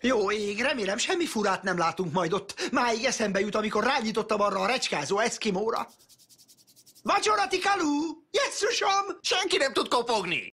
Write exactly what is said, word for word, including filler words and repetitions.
Jó ég, remélem semmi furát nem látunk majd ott. Máig eszembe jut, amikor rányítottam arra a recskázó eszkimóra. Vacsorati kalú! Jesszusom! Senki nem tud kopogni.